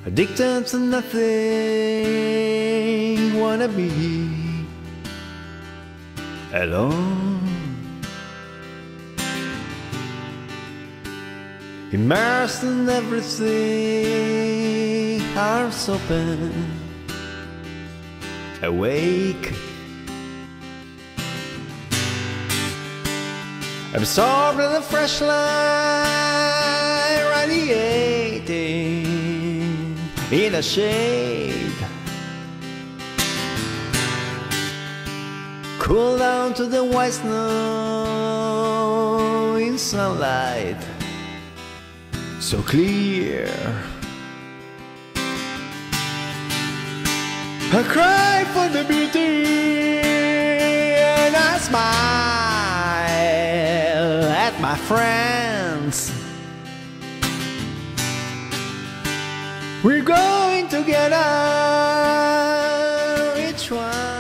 Addicted to nothing, wanna be alone. Immersed in everything, arms open, awake, absorbed in the fresh light, radiating in a shade. Cool down to the white snow in sunlight, so clear. I cry for the beauty and I smile at my friends. We're going together, each one